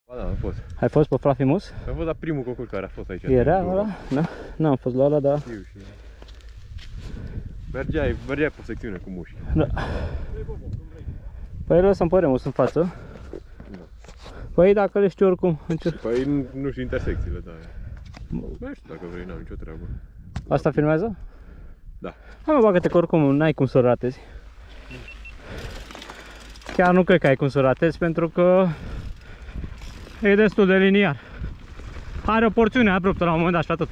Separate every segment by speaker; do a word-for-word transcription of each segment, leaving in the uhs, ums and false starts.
Speaker 1: Ba da, am fost.
Speaker 2: Ai fost pe Flafimus?
Speaker 1: Am fost la primul concurs care a fost aici.
Speaker 2: Era ăla? Da? N-am fost la ăla, dar...
Speaker 1: Știu și... Mergeai, mergeai pe secțiune cu mușchi.
Speaker 2: Da. Păi lăsăm pe Remus în față.
Speaker 1: Da.
Speaker 2: Păi dacă le știu oricum, încerc.
Speaker 1: Păi nu, nu știu intersecțiile, dar... Nu știu dacă vrei, n-am nicio treabă.
Speaker 2: Asta filmează?
Speaker 1: Da.
Speaker 2: Hai mă, bagă-te că oricum n-ai cum să ratezi. Chiar nu cred că ai cum să ratezi, pentru că e destul de liniar. Are o porțiune abruptă la un moment dat și atât.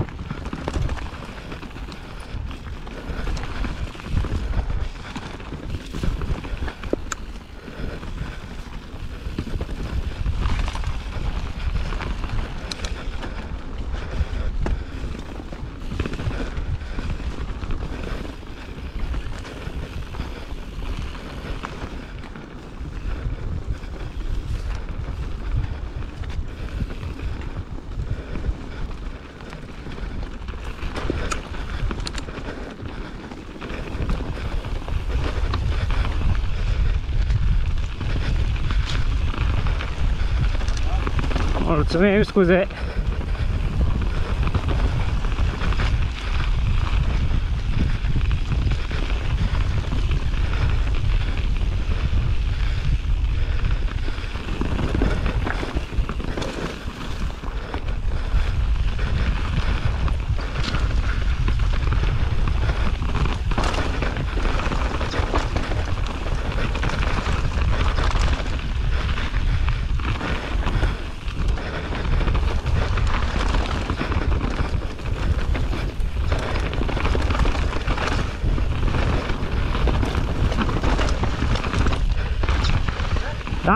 Speaker 2: Mulțumim, scuze. Da.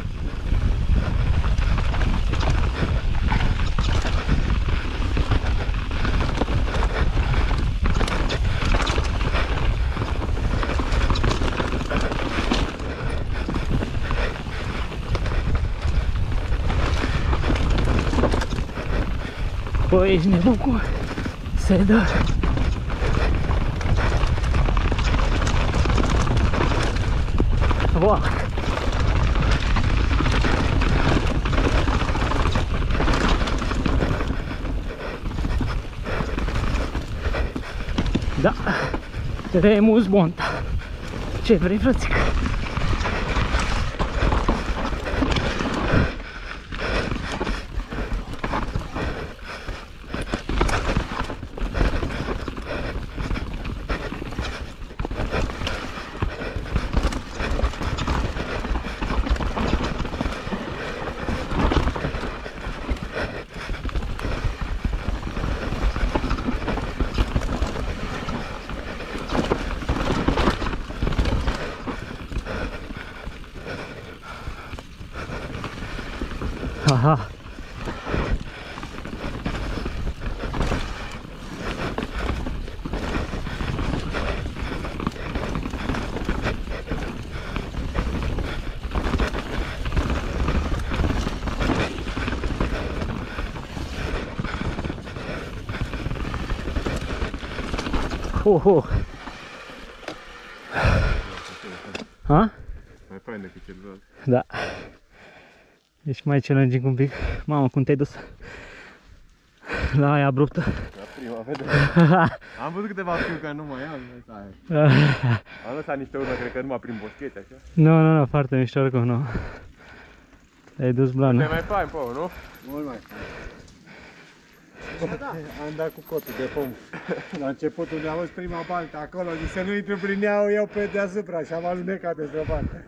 Speaker 2: Păi ești nebun cu se dă. Wow. Da, Remus Bonta. Ce vrei, frățică? Aha. Ho, ho. Ha?
Speaker 1: Mai fain decât celălalt.
Speaker 2: Da. Deci mai challenging un pic. Mamă, cum te-ai dus la aia abruptă.
Speaker 1: La prima, vede. Am văzut câteva fiuri care nu mai am. Am lăsat niște urmă, cred că numai prin boschete, așa.
Speaker 2: Nu, nu, nu, foarte mișto oricum, nu. Te-ai dus blană.
Speaker 1: E mai fain, Pau, nu?
Speaker 3: Mult mai fain. Da, am dat cu cotul de pom. La început unde am văzut prima baltă acolo, zic să nu intru prin ea, o iau pe deasupra și am alunecat peste o baltă.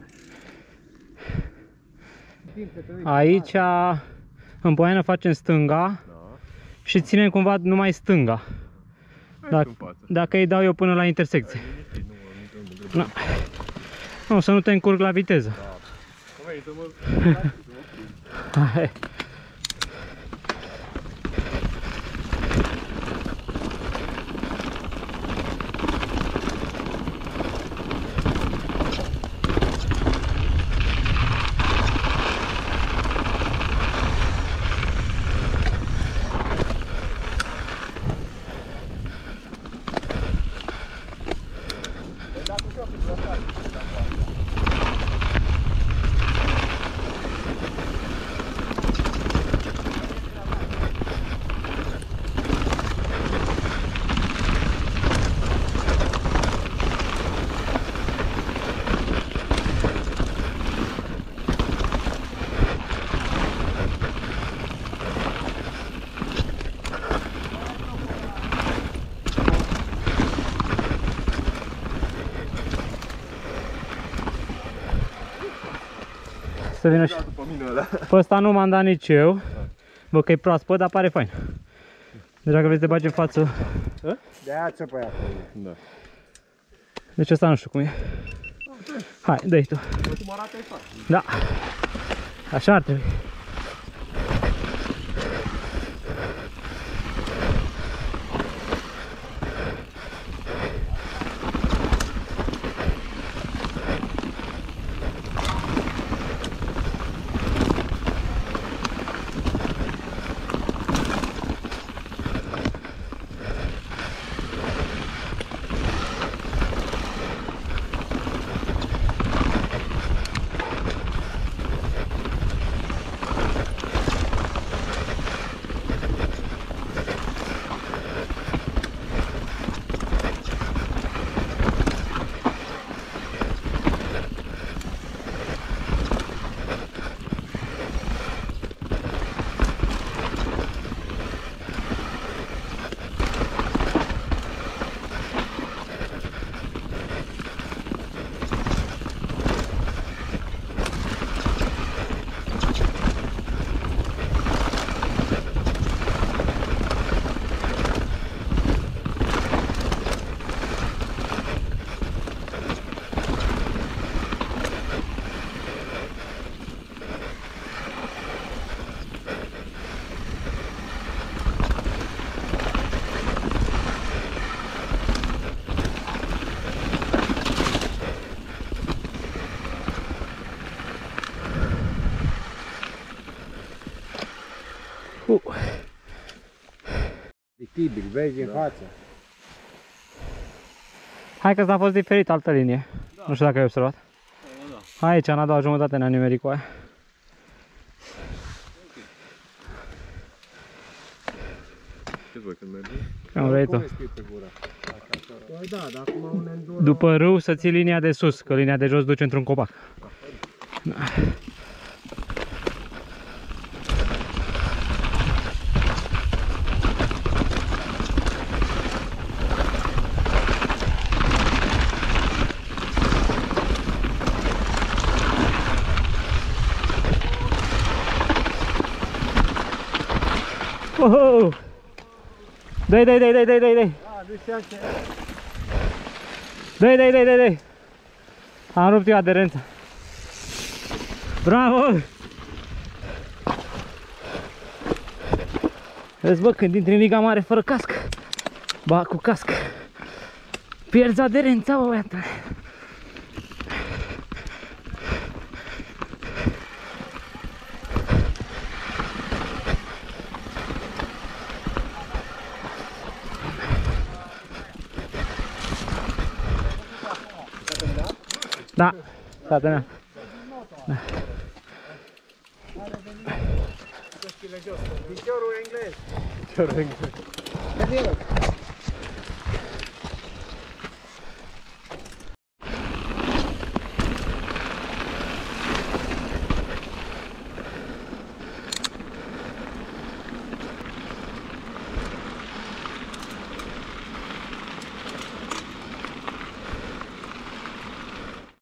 Speaker 2: Aici, în poiană facem stânga,
Speaker 1: Da.
Speaker 2: și ținem cumva numai stânga. Dacă,
Speaker 1: în față.
Speaker 2: dacă îi dau eu până la intersecție.
Speaker 1: Nu,
Speaker 2: Nu, să nu te încurc la viteză.
Speaker 1: să mă...
Speaker 2: Hai. Să vină și...
Speaker 1: După mine ăla.
Speaker 2: Pe ăsta nu m-am dat nici eu. Bă, că e proaspăt, dar pare fain. Deci dacă vreți să te bagi în față...
Speaker 3: De aia ți-o pe aia.
Speaker 1: Da.
Speaker 2: Deci ăsta nu știu cum e. Hai, dă-i tu.
Speaker 1: Bă, cum arată e fac.
Speaker 2: Da. Așa ar trebui. Uh.
Speaker 3: Dictibil, vezi în față.
Speaker 2: Hai că ăsta a fost diferit, altă linie. Da. Nu știu dacă ai observat. Da, da. Aici, în a doua jumătate, ne-am nimerit cu aia.
Speaker 1: Ce voi când mergi?
Speaker 2: Am vrei tu.
Speaker 3: Păi da, dar acum un enduro...
Speaker 2: După râu să ții linia de sus, că linia de jos duce într-un copac. Da. Oh! Dai, dai, dai, dai, dai, dai, dai. Dai, dai, dai, dai, dai. Am rupt eu aderența. Bravo! Vezi, bă, când intri în Liga Mare fără casc, ba, cu casc, pierzi aderența, bă, băiatul. Da, s-a terminat. Da.
Speaker 3: Piciorul englez. Piciorul englez.